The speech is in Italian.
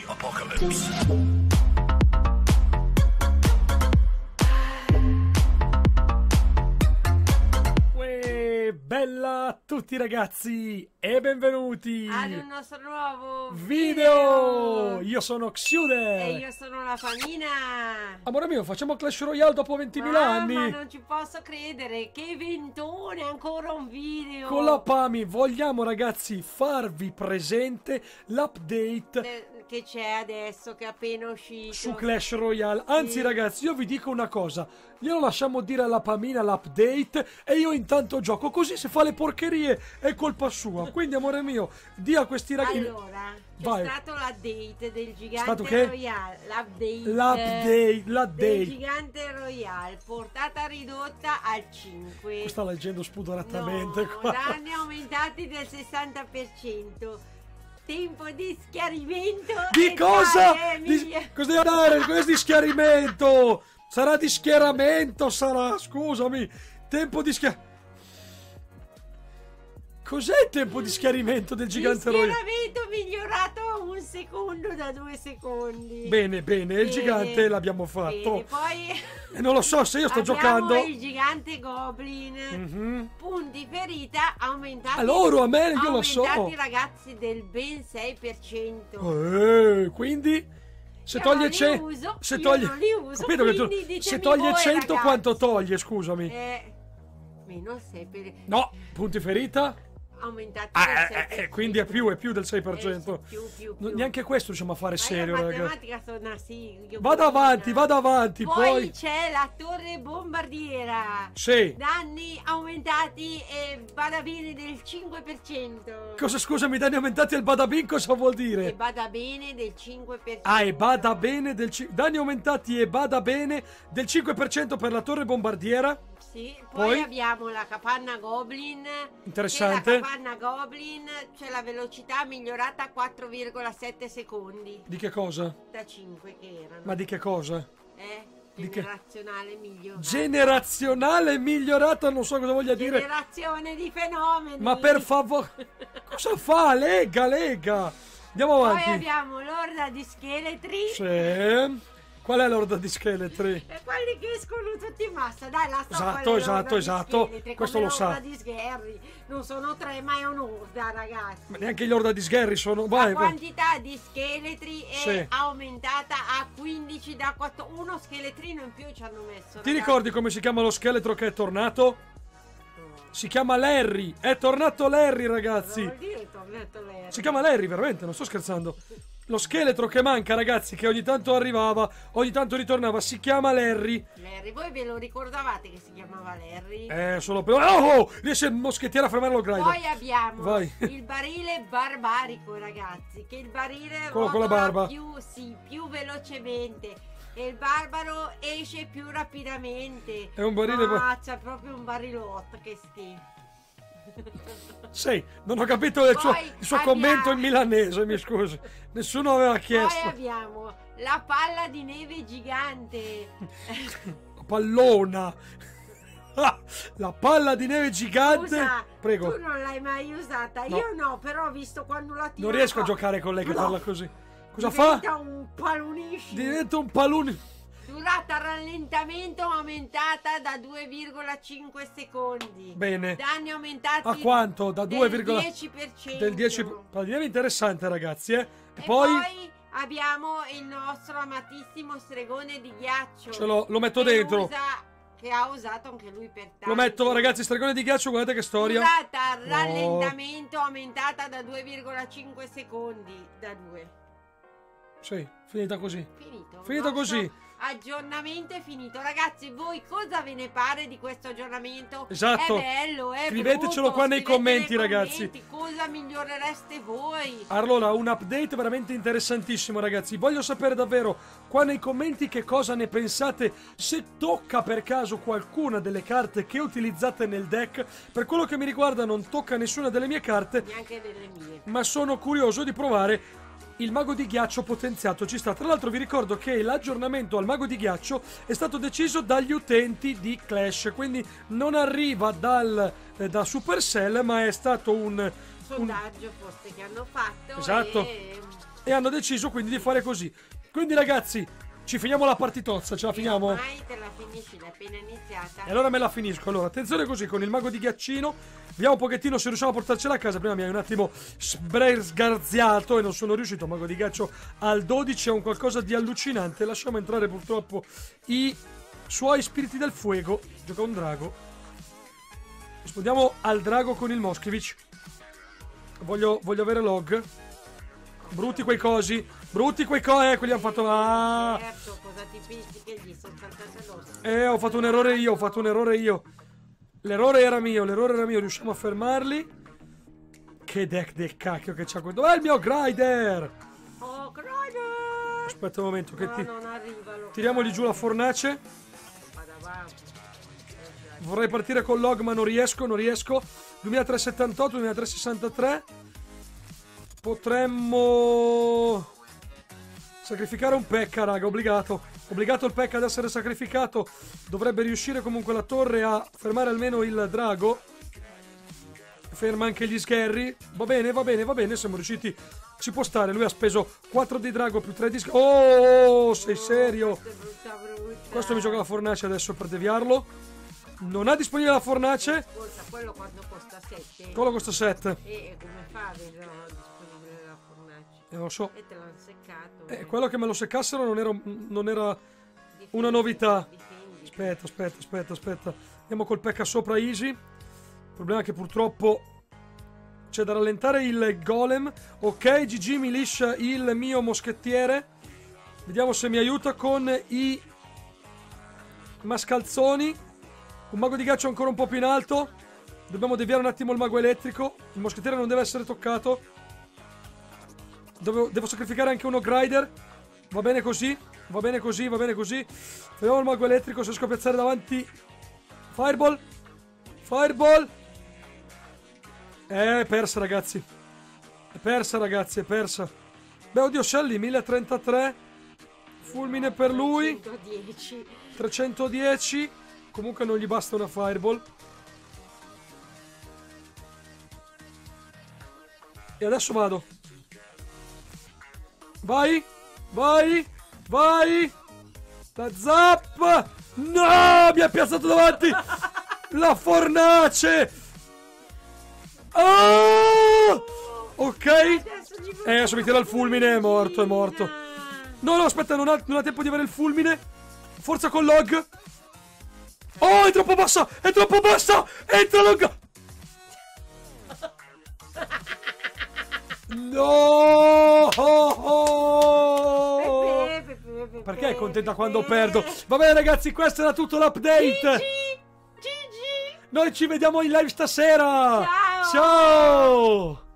Apocalypse. Bella a tutti ragazzi e benvenuti ad un nostro nuovo video. Io sono Xuder e io sono la Famina. Amore mio, facciamo Clash Royale dopo 20.000 anni. Ma non ci posso credere, che ventone, ancora un video. Con la Pami vogliamo ragazzi farvi presente l'update che c'è adesso, che è appena uscito su Clash Royale. Anzi sì. Ragazzi, io vi dico una cosa, glielo lasciamo dire alla Pamina l'update e io intanto gioco, così se fa le porcherie è colpa sua. Quindi amore mio, dia a questi ragazzi. Allora, c'è stato l'update del Gigante Royale. L'update del Gigante Royale, portata ridotta al 5. Sta leggendo spudoratamente no, qua. danni aumentati del 60%. Tempo di schiarimento di cosa? Cosa deve dare? Questo di schiarimento sarà di schieramento, sarà, scusami, tempo di schiarimento. Cos'è il tempo di schiarimento del Gigante Royale? Schieramento migliorato a 1 secondo da 2 secondi. Bene, il Gigante l'abbiamo fatto. Bene, poi non lo so se io sto giocando. Il Gigante Goblin. Punti ferita aumentati. Allora, a me io lo so. Aumentati ragazzi del ben 6%. Quindi se toglie 100, se toglie, capito che se toglie 100 ragazzi, quanto toglie, scusami? Meno 6%. No, punti ferita aumentati quindi è più del 6%. Più. Neanche questo riusciamo a fare serio, ragazzi. Matematica sono sì. Vado avanti. Poi c'è la torre bombardiera. Sì. Danni aumentati e badabene del 5%. Cosa, scusami, danni aumentati al badabin cosa vuol dire? E badabene del 5%. E badabene del danni aumentati e badabene del 5% per la torre bombardiera. Sì, poi abbiamo la capanna Goblin. Interessante. La capanna Goblin c'è la velocità migliorata a 4,7 secondi. Di che cosa? Da 5 che erano. Ma di che cosa? Generazionale migliorata. Generazionale migliorata, non so cosa voglia dire. Generazione di fenomeni. Ma per favore, cosa fa? Lega. Andiamo avanti. Poi abbiamo l'orda di scheletri. Sì. Qual è l'orda di scheletri? Quelli che escono tutti in massa, dai, la so. Esatto. Questo lo sa. Di sgherri. Non sono 3, ma è un'orda, ragazzi. Ma neanche gli orda di sgherri sono. La quantità di scheletri è sì, aumentata a 15 da 4. Uno scheletrino in più ci hanno messo. Ti ricordi come si chiama lo scheletro che è tornato? Si chiama Larry. È tornato Larry, ragazzi. Vuol dire tornato Larry. Si chiama Larry, veramente, non sto scherzando. Lo scheletro che manca, ragazzi, che ogni tanto arrivava, ogni tanto ritornava, si chiama Larry. Voi ve lo ricordavate che si chiamava Larry? Solo per... Oh! Riesce il moschettiere a fermare lo grider. Poi abbiamo il barile barbarico, ragazzi, che il barile con la barba più velocemente. E il barbaro esce più rapidamente. È un barile... c'è proprio un barilotto che schifo. Sì, non ho capito il suo commento in milanese, mi scusi. Nessuno aveva chiesto. Poi abbiamo la palla di neve gigante. Pallona. La palla di neve gigante. Scusa, prego. Tu non l'hai mai usata? No. Io no, però ho visto quando la tiro. Non riesco a giocare con lei che parla così. Cosa Diventa un palunissimo. Diventa un palone. Durata rallentamento aumentata da 2,5 secondi. Bene. Danni aumentati a quanto? Da 2, del 10%. Del 10%. Parliamo interessante, ragazzi, E poi abbiamo il nostro amatissimo stregone di ghiaccio. Lo metto dentro. Che ha usato anche lui per tanto. Lo metto, ragazzi, stregone di ghiaccio, guardate che storia. Durata rallentamento aumentata da 2,5 secondi. Da 2. Sì, finita così. Finito così. Aggiornamento è finito. Ragazzi, voi cosa ve ne pare di questo aggiornamento? Esatto. È bello, è scrivetecelo brutto. qua nei commenti, ragazzi. Cosa migliorereste voi? Allora, un update veramente interessantissimo, ragazzi. Voglio sapere davvero qua nei commenti che cosa ne pensate, se tocca per caso qualcuna delle carte che utilizzate nel deck. Per quello che mi riguarda non tocca nessuna delle mie carte, neanche delle mie, ma sono curioso di provare il mago di ghiaccio potenziato. Ci sta. Tra l'altro vi ricordo che l'aggiornamento al mago di ghiaccio è stato deciso dagli utenti di Clash, quindi non arriva da Supercell, ma è stato un sondaggio forse che hanno fatto. Esatto. e hanno deciso quindi di fare così. Quindi ragazzi, ci finiamo la partitozza, ce la finiamo? Ormai te la finisci, l'hai appena iniziata. E allora me la finisco. Allora, attenzione così, con il mago di ghiaccino. Vediamo un pochettino se riusciamo a portarcela a casa. Prima mi hai un attimo sgarziato e non sono riuscito. Mago di ghiaccio al 12 è un qualcosa di allucinante. Lasciamo entrare purtroppo i suoi spiriti del fuoco. Gioca un drago. Rispondiamo al drago con il Moskvich. Voglio avere log. Brutti quei cosi. Brutti quei cosi. Quelli hanno fatto. Certo, cosa ti pensi che gli sono saltate l'osso? Ho fatto un errore io. L'errore era mio. Riusciamo a fermarli. Che deck del cacchio che c'ha questo. È il mio Grider! Oh, Grider! Aspetta un momento che non arriva, tiriamogli giù la fornace. Vorrei partire con log ma non riesco. 2378, 2363. Potremmo sacrificare un Pekka, raga, obbligato il Pekka ad essere sacrificato. Dovrebbe riuscire comunque la torre a fermare almeno il drago. Ferma anche gli sgherri. Va bene, siamo riusciti. Ci può stare, lui ha speso 4 di drago più 3 di sgherri. Oh, sei serio? Brutta. Questo mi gioca la fornace adesso per deviarlo. Non ha disponibile la fornace. Ascolta, quello quando costa 7. Quello costa 7. E come fa a avere disponibile la fornace? Lo so. E te l'hanno seccato. Quello che me lo seccassero non era una novità. Aspetta. Andiamo col Pekka sopra easy. Il problema è che purtroppo c'è da rallentare il golem. Ok, GG mi liscia il mio moschettiere. Vediamo se mi aiuta con i mascalzoni. Un mago di ghiaccio ancora un po' più in alto. Dobbiamo deviare un attimo il mago elettrico. Il moschettiere non deve essere toccato. Devo sacrificare anche uno Grider. Va bene così. Fermiamo il mago elettrico. Se riesco a piazzare davanti. Fireball. È persa, ragazzi. È persa. Beh, oddio, Shelly, 1033. Fulmine per lui. 310. Comunque non gli basta una Fireball. E adesso vado. Vai. La zappa. No, mi ha piazzato davanti la fornace. Ok. Adesso mi tira il fulmine. È morto. No, aspetta, non ha tempo di avere il fulmine. Forza con log. Oh, è troppo bassa. Entra log. No. Perché è contenta quando perdo? Va bene ragazzi, questo era tutto l'update. GG. Noi ci vediamo in live stasera. Ciao.